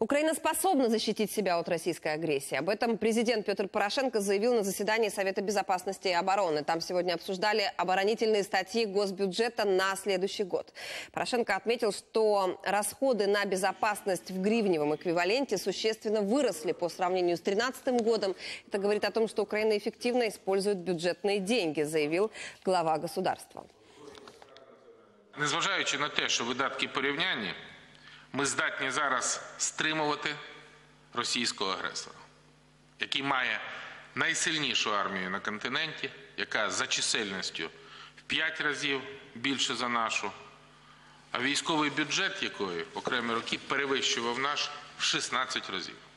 Украина способна защитить себя от российской агрессии. Об этом президент Петр Порошенко заявил на заседании Совета безопасности и обороны. Там сегодня обсуждали оборонительные статьи госбюджета на следующий год. Порошенко отметил, что расходы на безопасность в гривневом эквиваленте существенно выросли по сравнению с 2013 годом. Это говорит о том, что Украина эффективно использует бюджетные деньги, заявил глава государства. Незважаючи на те, що видатки порівнянні, ми здатні зараз стримувати російського агресора, який має найсильнішу армію на континенті, яка за чисельністю в 5 разів більше за нашу, а військовий бюджет якої в окремі роки перевищував наш в 16 разів.